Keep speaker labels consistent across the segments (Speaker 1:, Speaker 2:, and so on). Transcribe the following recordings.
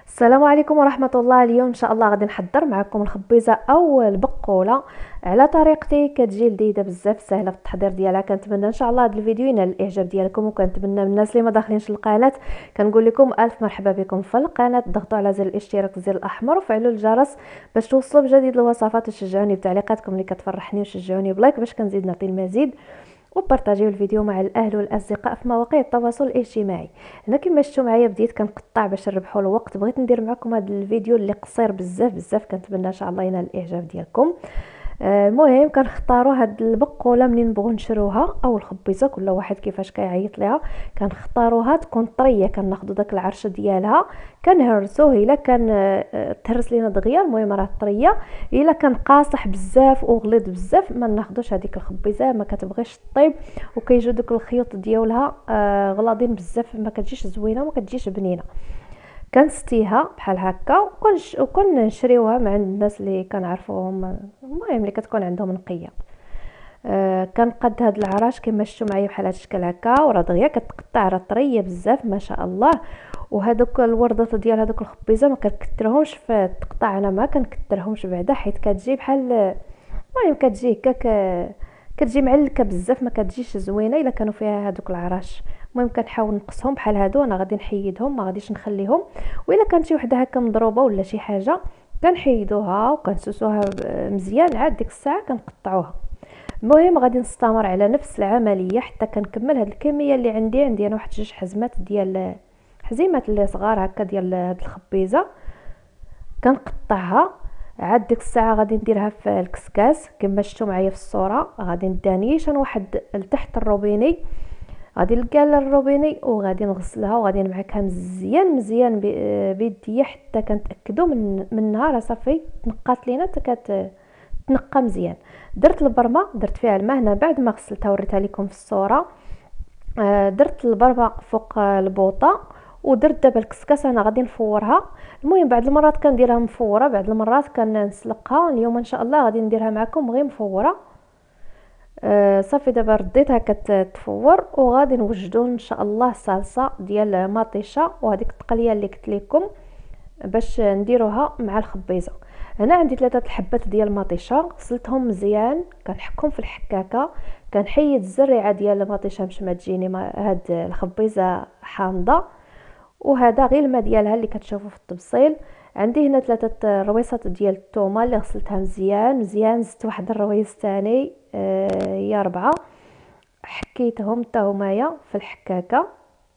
Speaker 1: السلام عليكم ورحمة الله. اليوم ان شاء الله غادي نحضر معكم الخبيزة او البقولة على طريقتي، كتجي لذيذة بزاف، سهلة في التحضير ديالها. كنتمنى ان شاء الله هذا الفيديو ينال الاعجاب ديالكم، وكنتمنى من الناس اللي ما داخلينش القناة كنقول لكم الف مرحبا بكم في القناة. ضغطوا على زر الاشتراك الزر الاحمر وفعلوا الجرس باش توصلوا بجديد الوصفات، وشجعوني بتعليقاتكم اللي كتفرحني، وشجعوني بلايك باش كنزيد نعطي المزيد، وبارطاجيو الفيديو مع الاهل والاصدقاء في مواقع التواصل الاجتماعي. هنا كما شفتوا معايا بديت كنقطع باش نربحوا الوقت. بغيت ندير معكم هذا الفيديو اللي قصير بزاف بزاف، كنتمنى ان شاء الله ينال الاعجاب ديالكم. المهم كنختاروا هاد البقوله منين نبغوا نشروها او الخبيزه، كل واحد كيفاش كيعيط ليها. كنختاروها تكون طريه، كناخذوا داك العرش ديالها كنهرسوه. الا كان تهرس لينا دغيا المهم راه طريه. الا كان قاصح بزاف وغليظ بزاف ما ناخذوش هذيك الخبيزه، ما كتبغيش طيب، وكيجيو دوك الخيوط ديالها غلاضين بزاف، ما كتجيش زوينه وما كتجيش بنينه. كنستيها بحال هكا وكنشريوها من عند الناس اللي كنعرفوهم، المهم اللي كتكون عندهم نقيه. كنقاد هاد العراش كما شفتوا معايا بحال هاد الشكل هكا، وراه دغيا كتقطع، راه طريه بزاف ما شاء الله. وهذوك الوردات ديال هذوك الخبيزه ما كنكثرهمش في التقطاع، انا ما كنكثرهمش بعدا حيت كتجي بحال المهم كتجي هكاك، كتجي معلكه بزاف، ما كتجيش زوينه الا كانوا فيها هذوك العراش. المهم كنحاول نقصهم بحال هادو، انا غادي نحيدهم ما غاديش نخليهم. والا كانت شي وحده هكا مضروبه ولا شي حاجه كنحيدوها وكنسوسوها مزيان، عاد ديك الساعه كنقطعوها. المهم غادي نستمر على نفس العمليه حتى كنكمل هاد الكميه اللي عندي انا واحد جوج حزمات ديال حزيمات اللي صغار هكا ديال هاد الخبيزه. كنقطعها، عاد ديك الساعه غادي نديرها في الكسكاس كما شفتوا معايا في الصوره. غادي نديها نيشان واحد لتحت الروبيني، غادي نلقى الروبيني وغادي نغسلها وغادي نمعكها مزيان مزيان بيديا حتى كنتاكدوا منها راه صافي تنقات لينا، تنقى مزيان. درت البرمه، درت فيها الماء هنا بعد ما غسلتها وريتها لكم في الصوره. درت البرمه فوق البوطه، ودرت دابا الكسكاس انا غادي نفورها. المهم بعض المرات كنديرها مفوره، بعض المرات كنسلقها. اليوم ان شاء الله غادي نديرها معكم غير مفوره. صافي دابا رديتها كتفور، وغادي نوجدوا ان شاء الله صلصه ديال مطيشه وهذيك التقليه اللي قلت لكم باش نديروها مع الخبيزه. هنا عندي 3 حبات ديال المطيشه، غسلتهم مزيان كنحكهم في الحكاكه. كنحيد الزريعه ديال المطيشه باش ما تجيني هاد الخبيزه حامضه. وهذا غير الماء ديالها اللي كتشوفوا في التبصيل. عندي هنا 3 رويصات ديال الثومه اللي غسلتها مزيان مزيان، زدت واحد الرويص ثاني هي 4، حكيتهم حتى همايا في الحكاكه.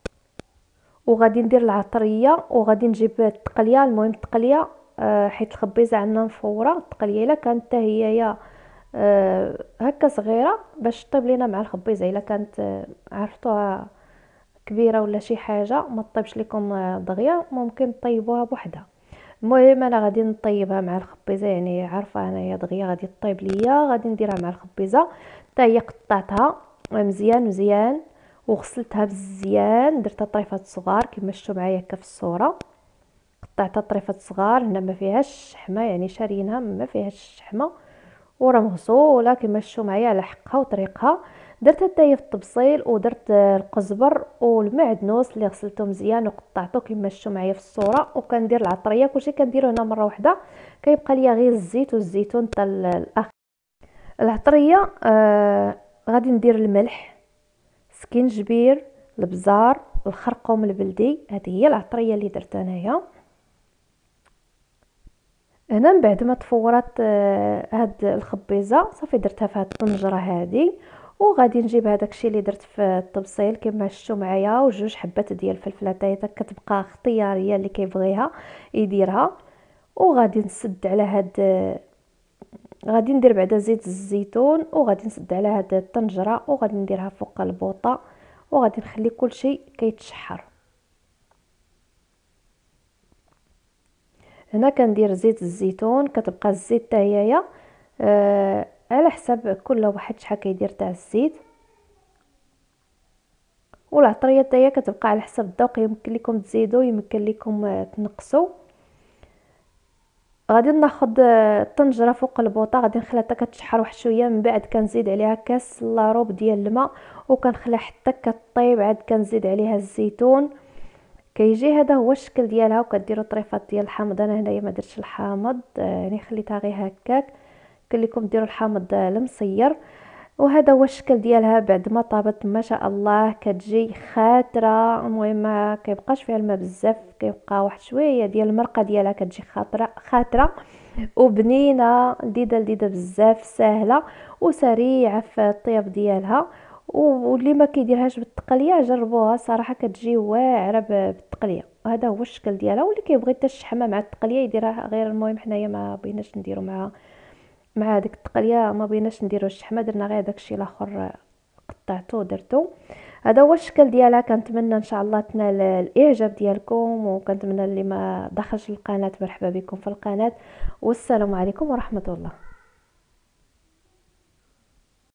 Speaker 1: وغادي ندير العطريه وغادي نجيب التقليه. المهم التقليه حيت الخبيزه عندنا مفوره، التقليه الا كانت حتى هي هكا صغيره باش طيب لينا مع الخبيزه. الا كانت عرفتوها كبيره ولا شي حاجه ما طيبش لكم دغيا، ممكن طيبوها بوحدها. المهم انا غادي نطيبها مع الخبيزه، يعني عارفه انايا دغيا غادي طيب ليا، غادي نديرها مع الخبيزه. حتى هي قطعتها مزيان مزيان وغسلتها مزيان، درتها طريفات صغار كما شفتوا معايا هكا في الصوره. قطعتها طريفات صغار، هنا ما فيهاش شحمه، يعني شارينها ما فيهاش شحمه، وراه مغسوله كما شفتوا معايا على حقها وطريقها. درت حتى هي في التبصيل، ودرت القزبر والمعدنوس اللي غسلته مزيان وقطعته كما شفتوا معايا في الصوره. وكندير العطريه، كلشي كنديرو هنا مره واحده، كيبقى ليا غير الزيت والزيتون حتى الاخر. العطريه غادي ندير الملح، سكينجبير، البزار، الخرقوم البلدي. هذه هي العطريه اللي درت انايا. هنا من بعد ما تفورت هاد الخبيزه صافي درتها في هاد الطنجره هذه. وغادي نجيب هذاك الشيء اللي درت في التبصيل كما شفتوا معايا، وجوج حبات ديال الفلفله حتى كتبقى اختياريه اللي كيبغيها يديرها. وغادي نسد على هاد غادي ندير بعدا زيت الزيتون، وغادي نسد على هاد الطنجره وغادي نديرها فوق البوطه، وغادي نخلي كل شيء كيتشحر. هنا كندير زيت الزيتون، كتبقى الزيت حتى هي على حساب كل واحد شحال كيدير تاع الزيت. والعطريه حتى هي كتبقى على حساب الذوق، يمكن لكم تزيدوا يمكن لكم تنقصوا. غادي ناخذ الطنجره فوق البوطه، غادي نخليها حتى كتشحر واحد شويه، من بعد كنزيد عليها كاس لاروب ديال الماء وكنخليها حتى كطيب، عاد كنزيد عليها الزيتون كيجي هذا هو الشكل ديالها. وكديروا طريفات ديال الحامض. انا هنايا ما درتش الحامض، يعني خليتها غير هكاك. قال لكم ديروا الحامض المصير. وهذا هو الشكل ديالها بعد ما طابت. ما شاء الله كتجي خاتره. المهم ما كيبقاش فيها الماء بزاف، كيبقى واحد شويه ديال المرقه ديالها كتجي خاتره وبنينه، لذيذه بزاف، سهله وسريعه في الطياب ديالها. واللي ما كيديرهاش بالتقليه جربوها صراحه كتجي واعره بالتقليه. هذا هو الشكل ديالها. واللي كيبغي حتى الشحمه مع التقليه يديرها غير. المهم حنايا ما بغيناش نديرو مع هذيك التقليه، ما بغيناش نديرو الشحمه، درنا غير داكشي الاخر قطعته ودرتو. هذا هو الشكل ديالها. كنتمنى ان شاء الله تنال الاعجاب ديالكم، وكنتمنى اللي ما دخلش القناه مرحبا بكم في القناه. والسلام عليكم ورحمه الله.